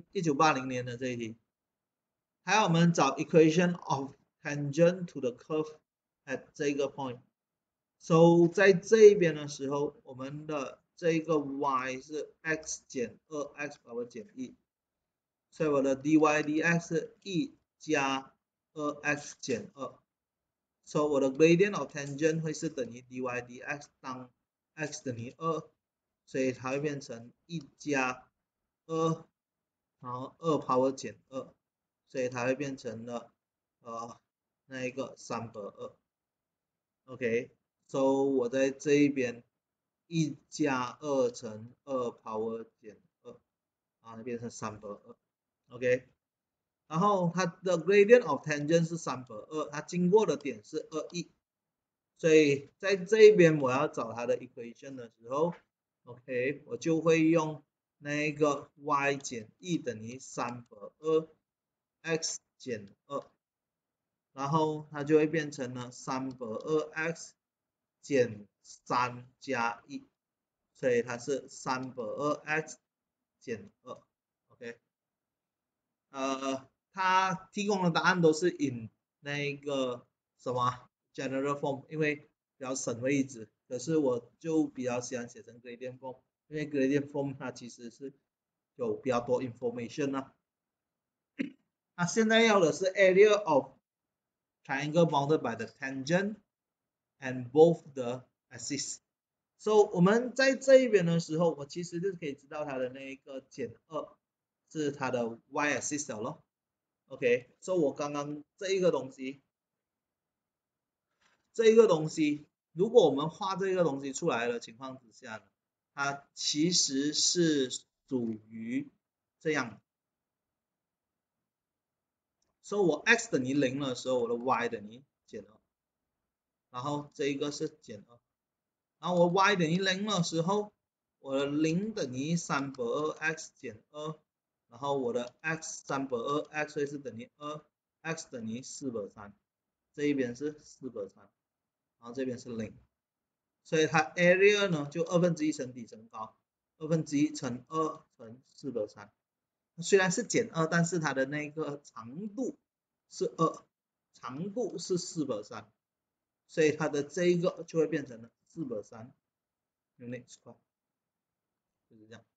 1980年的这一题，还要我们找 equation of tangent to the curve at 这个 point。So 在这一边的时候，我们的这个 y 是 x 减 2x power 减 1，所以我的 dy dx 是1加 2x 减2。So 我的 gradient of tangent 会是等于 dy dx 当 x 等于2，所以它会变成1加2，然后2 power 减2，所以它会变成了那一个3/2。OK，so 我在这一边1加2乘2 power 减2，然后变成3/2。OK，然后它的 gradient of tangent 是3/2，它经过的点是2，1，所以在这一边我要找它的 equation 的时候 ，OK， 我就会用那个 y 减1等于3/2x 减2，然后它就会变成了3/2x 减3加1，所以它是3/2x 减2。OK， 它提供的答案都是 in 那个什么 general form， 因为比较省位置，可是我就比较喜欢写成 gradient form， 因为 gradient form 它其实是有比较多 information 啊。那现在要的是 area of triangle bounded by the tangent and both the axes。So 我们在这一边的时候，我其实就可以知道它的那一个减2是它的 y axis 了咯。OK，so 我刚刚这一个东西，如果我们画这个东西出来的情况之下呢，它其实是属于这样。So 我 x 等于0的时候，我的 y 等于减2，然后这一个是减2，然后我 y 等于0的时候，我的0等于3/2x 减2，然后我的 x 3/2x 会是等于2，x 等于4/3，这一边是4/3，然后这边是0，所以它 area 呢就1/2乘底乘高，1/2乘2乘4/3。虽然是减2，但是它的那个长度是2，长度是4/3，所以它的这一个就会变成了4/3 unit square，就是这样。